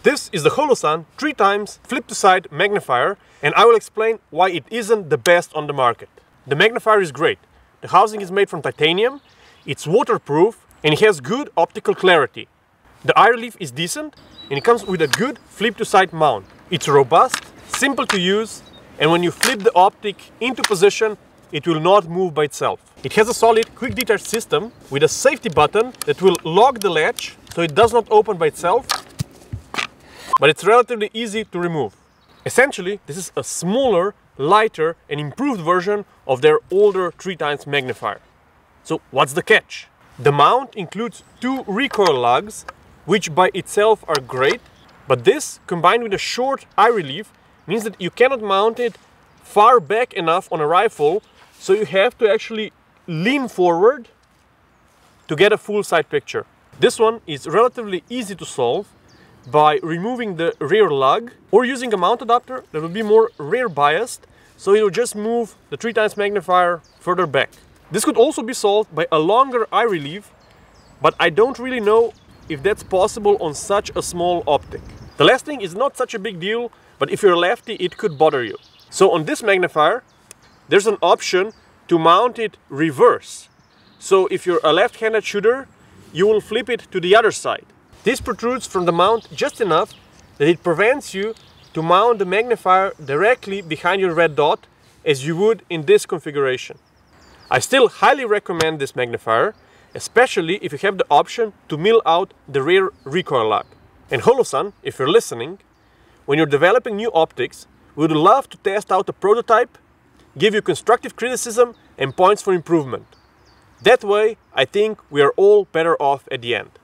This is the Holosun 3x flip-to-side magnifier, and I will explain why it isn't the best on the market. The magnifier is great. The housing is made from titanium, it's waterproof, and it has good optical clarity. The eye relief is decent, and it comes with a good flip-to-side mount. It's robust, simple to use, and when you flip the optic into position, it will not move by itself. It has a solid quick detach system with a safety button that will lock the latch so it does not open by itself, but it's relatively easy to remove. Essentially, this is a smaller, lighter and improved version of their older 3x magnifier. So what's the catch? The mount includes two recoil lugs, which by itself are great, but this combined with a short eye relief means that you cannot mount it far back enough on a rifle, so you have to actually lean forward to get a full sight picture. This one is relatively easy to solve by removing the rear lug or using a mount adapter that will be more rear biased, so it will just move the 3x magnifier further back. This could also be solved by a longer eye relief, but I don't really know if that's possible on such a small optic. The last thing is not such a big deal, but if you're a lefty, it could bother you. So on this magnifier, there's an option to mount it reverse. So if you're a left-handed shooter, you will flip it to the other side. This protrudes from the mount just enough that it prevents you to mount the magnifier directly behind your red dot as you would in this configuration. I still highly recommend this magnifier, especially if you have the option to mill out the rear recoil lug. And Holosun, if you're listening, when you're developing new optics, we would love to test out a prototype, give you constructive criticism and points for improvement. That way, I think we are all better off at the end.